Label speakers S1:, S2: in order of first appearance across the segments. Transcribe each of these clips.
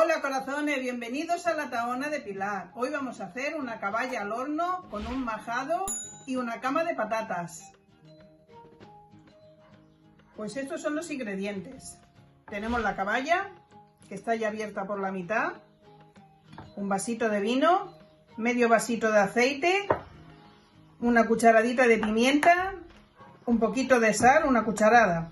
S1: Hola corazones, bienvenidos a la Tahona de Pilar. Hoy vamos a hacer una caballa al horno con un majado y una cama de patatas. Pues estos son los ingredientes. Tenemos la caballa, que está ya abierta por la mitad, un vasito de vino, medio vasito de aceite, una cucharadita de pimienta, un poquito de sal, una cucharada,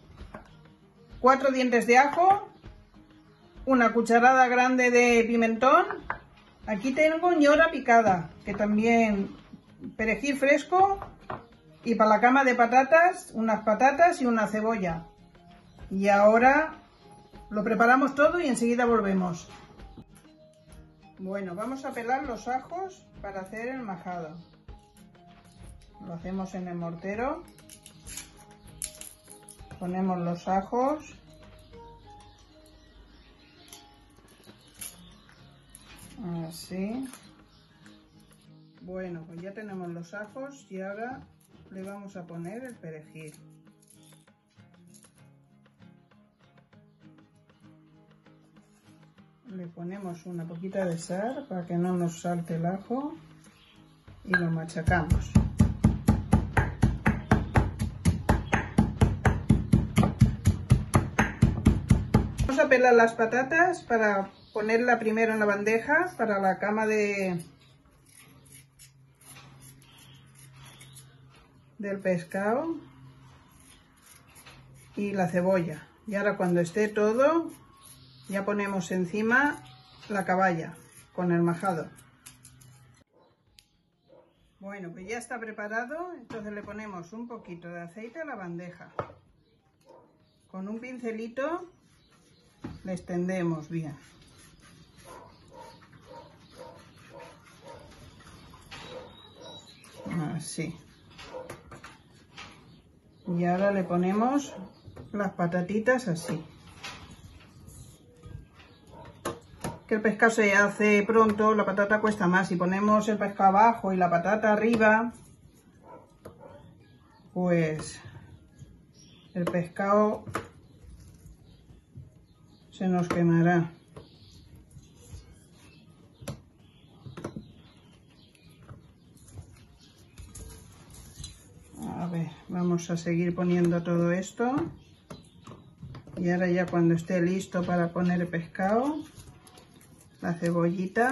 S1: 4 dientes de ajo, una cucharada grande de pimentón. Aquí tengo ñora picada, que también perejil fresco, y para la cama de patatas, unas patatas y una cebolla. Y ahora lo preparamos todo y enseguida volvemos. Bueno, vamos a pelar los ajos para hacer el majado. Lo hacemos en el mortero. Ponemos los ajos. Así. Bueno, pues ya tenemos los ajos y ahora le vamos a poner el perejil. Le ponemos una poquita de sal para que no nos salte el ajo y lo machacamos. Vamos a pelar las patatas para ponerla primero en la bandeja para la cama del pescado y la cebolla. Y ahora cuando esté todo, ya ponemos encima la caballa con el majado. Bueno, pues ya está preparado, entonces le ponemos un poquito de aceite a la bandeja. Con un pincelito le extendemos bien. Así. Y ahora le ponemos las patatitas así. Que el pescado se hace pronto, la patata cuesta más. Si ponemos el pescado abajo y la patata arriba, pues el pescado se nos quemará. A ver, vamos a seguir poniendo todo esto. Y ahora ya cuando esté listo para poner el pescado, la cebollita,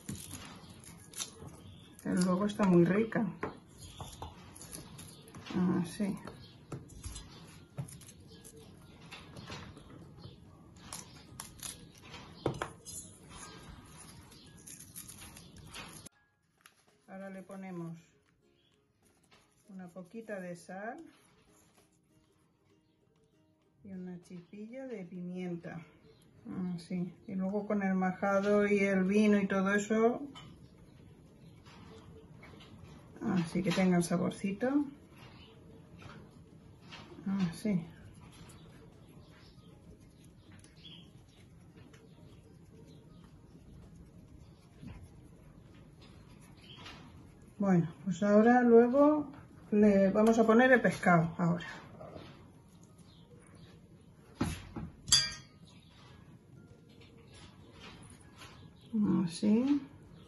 S1: que luego está muy rica. Así. Ahora le ponemos una poquita de sal y una chispilla de pimienta. Así. Y luego con el majado y el vino y todo eso, así que tenga el saborcito. Así. Bueno, pues ahora luego le vamos a poner el pescado ahora. Así.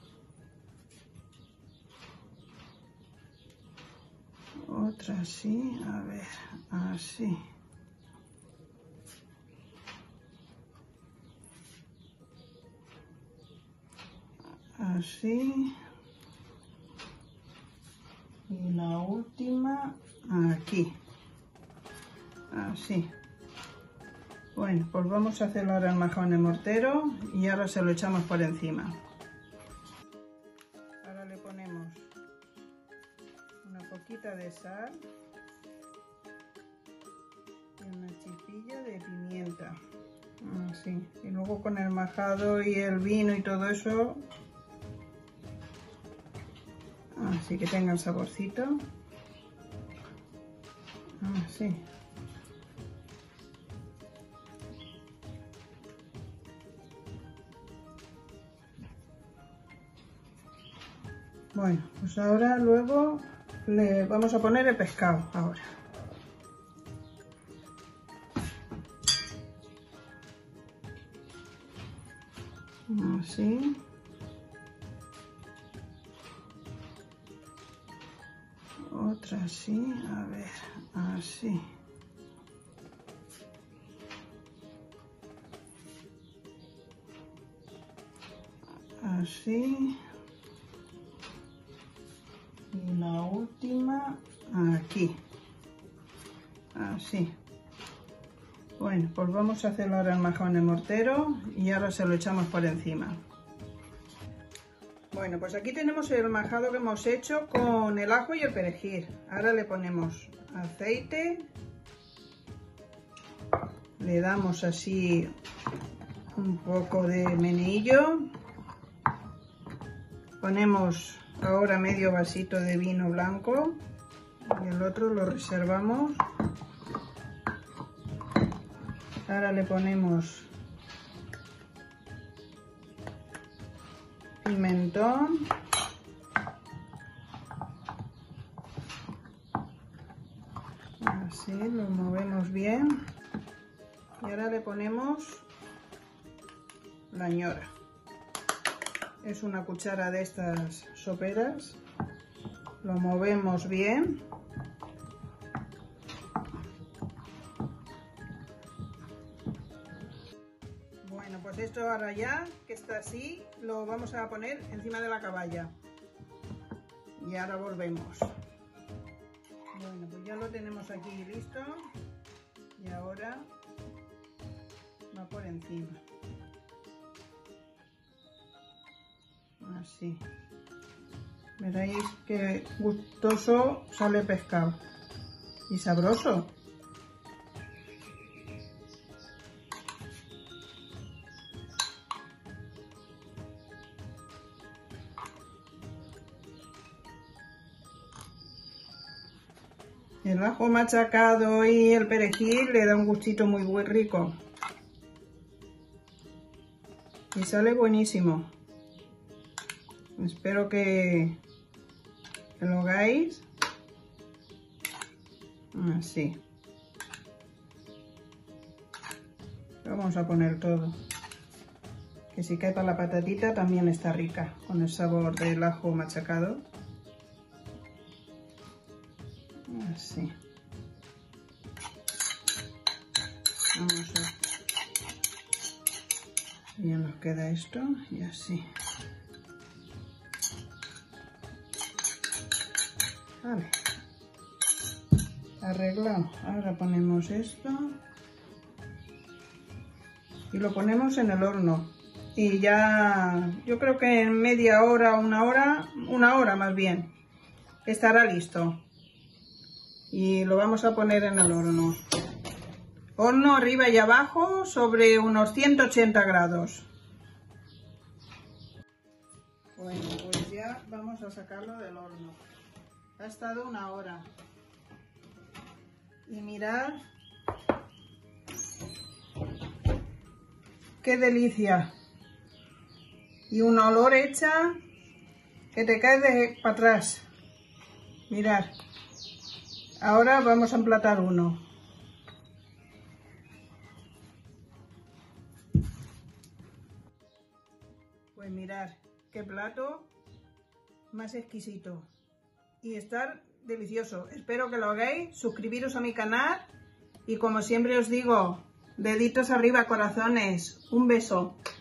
S1: Otra así, a ver, así. Así. Y la última aquí. Así. Bueno, pues vamos a hacerlo ahora el majado en el mortero y ahora se lo echamos por encima. Ahora le ponemos una poquita de sal y una chispilla de pimienta. Así. Y luego con el majado y el vino y todo eso, así que tenga el saborcito. Así. Bueno, pues ahora luego le vamos a poner el pescado ahora. Así. Otra así, a ver, así. Así. Y la última aquí. Así. Bueno, pues vamos a hacer ahora el majón en el mortero y ahora se lo echamos por encima. Bueno, pues aquí tenemos el majado que hemos hecho con el ajo y el perejil. Ahora le ponemos aceite, le damos así un poco de meneillo, ponemos ahora medio vasito de vino blanco y el otro lo reservamos. Ahora le ponemos pimentón, así lo movemos bien y ahora le ponemos la ñora. Es una cuchara de estas soperas, lo movemos bien. Bueno, pues esto ahora ya que está así, lo vamos a poner encima de la caballa. Y ahora volvemos. Bueno, pues ya lo tenemos aquí listo. Y ahora va por encima. Así. Veréis que gustoso sale el pescado. Y sabroso. El ajo machacado y el perejil le da un gustito muy rico. Y sale buenísimo. Espero que lo hagáis. Así. Vamos a poner todo. Que si cae para la patatita también está rica. Con el sabor del ajo machacado. Así. Vamos a... Ya nos queda esto y así. Vale. Arreglado. Ahora ponemos esto. Y lo ponemos en el horno. Y ya, yo creo que en media hora, una hora más bien, estará listo. Y lo vamos a poner en el horno. Horno arriba y abajo sobre unos 180 grados. Bueno, pues ya vamos a sacarlo del horno. Ha estado una hora. Y mirad qué delicia. Y un olor hecha que te cae para atrás. Mirad. Ahora vamos a emplatar uno. Pues mirad qué plato más exquisito. Y está delicioso. Espero que lo hagáis. Suscribiros a mi canal. Y como siempre os digo, deditos arriba, corazones. Un beso.